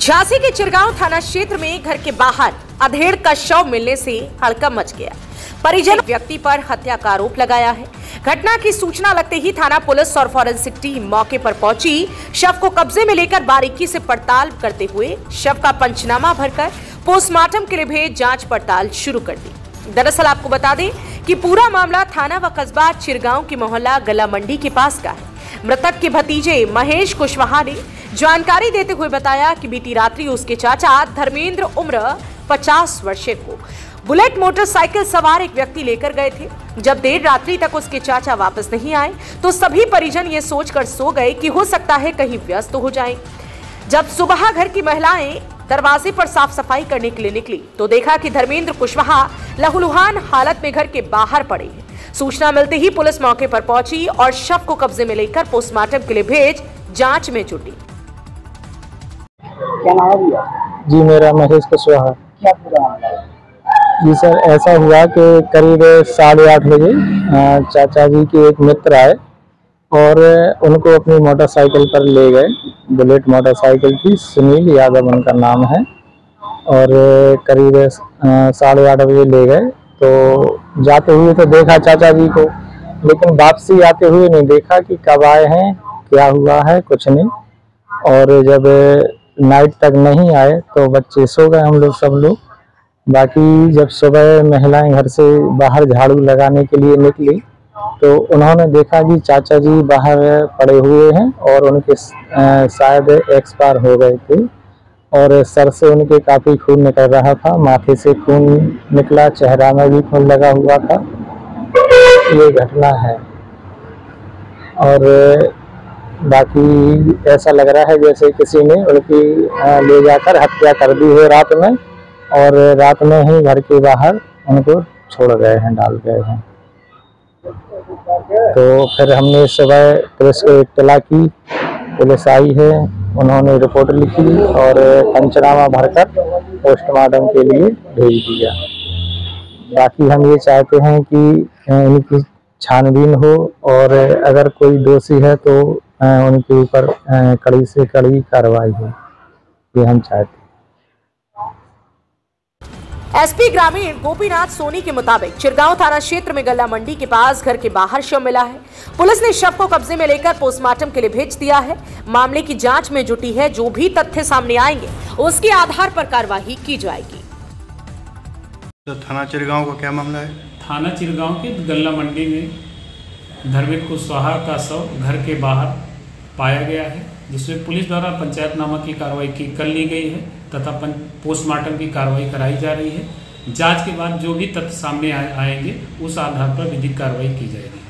झांसी के चिरगांव थाना क्षेत्र में घर के बाहर अधेड़ का शव मिलने से हड़कंप मच गया। परिजन व्यक्ति पर हत्या का आरोप लगाया है। घटना की सूचना लगते ही थाना पुलिस और फॉरेंसिक टीम मौके पर पहुंची। शव को कब्जे में लेकर बारीकी से पड़ताल करते हुए शव का पंचनामा भरकर पोस्टमार्टम के लिए भेज जांच पड़ताल शुरू कर दी। दरअसल आपको बता दें कि पूरा मामला थाना व कस्बा चिरगांव की मोहल्ला गला मंडी के पास का है। मृतक के भतीजे महेश कुशवाहा ने जानकारी देते हुए बताया कि बीती रात्रि उसके चाचा धर्मेंद्र उम्र 50 वर्षीय को बुलेट मोटरसाइकिल सवार एक व्यक्ति लेकर गए थे। जब देर रात्रि तक उसके चाचा वापस नहीं आए तो सभी परिजन ये सोचकर सो गए कि हो सकता है कहीं व्यस्त हो जाएं। जब सुबह घर की महिलाएं दरवाजे पर साफ सफाई करने के लिए निकली तो देखा कि धर्मेंद्र कुशवाहा लहूलुहान हालत में घर के बाहर पड़े हैं। सूचना मिलते ही पुलिस मौके पर पहुंची और शव को कब्जे में लेकर पोस्टमार्टम के लिए भेज जांच में जुटी। क्या नाम है भैया? जी मेरा महेश कुशवाहा। क्या पूरा मामला है? जी सर, ऐसा हुआ कि करीब 8:30 बजे चाचा जी के एक मित्र आए और उनको अपनी मोटरसाइकिल पर ले गए। बुलेट मोटरसाइकिल थी, सुनील यादव उनका नाम है। और करीब 8:30 बजे ले गए तो जाते हुए तो देखा चाचा जी को, लेकिन वापसी आते हुए नहीं देखा कि कब आए हैं, क्या हुआ है, कुछ नहीं। और जब नाइट तक नहीं आए तो बच्चे सो गए, हम लोग सब लोग। बाकी जब सुबह महिलाएं घर से बाहर झाड़ू लगाने के लिए निकली तो उन्होंने देखा कि चाचा जी बाहर पड़े हुए हैं और उनके शायद एक्सपायर हो गए थे और सर से उनके काफ़ी खून निकल रहा था, माथे से खून निकला, चेहरा में भी खून लगा हुआ था। ये घटना है। और बाकी ऐसा लग रहा है जैसे किसी ने उनकी ले जाकर हत्या कर दी है रात में, और रात में ही घर के बाहर उनको छोड़ गए हैं, डाल गए हैं। तो फिर हमने सुबह पुलिस को इत्तला की, पुलिस आई है, उन्होंने रिपोर्ट लिखी और पंचनामा भरकर पोस्टमार्टम के लिए भेज दिया। बाकी हम ये चाहते हैं कि इनकी छानबीन हो और अगर कोई दोषी है तो उनके ऊपर कड़ी से कड़ी कार्रवाई हो, ये हम चाहते हैं। एसपी ग्रामीण गोपीनाथ सोनी के मुताबिक चिरगांव थाना क्षेत्र में गला मंडी के पास घर के बाहर शव मिला है। पुलिस ने शव को कब्जे में लेकर पोस्टमार्टम के लिए भेज दिया है। मामले की जांच में जुटी है। जो भी तथ्य सामने आएंगे उसके आधार पर कार्रवाई की जाएगी। तो थाना चिरगांव का क्या मामला है? थाना चिरगांव के गला मंडी में धर्मेंद्र कुशवाहा का शव घर के बाहर पाया गया है, जिसमें पुलिस द्वारा पंचायतनामा की कार्रवाई कर ली गई है तथा पोस्टमार्टम की कार्रवाई कराई जा रही है। जांच के बाद जो भी तथ्य सामने आएंगे उस आधार पर विधिक कार्रवाई की जाएगी।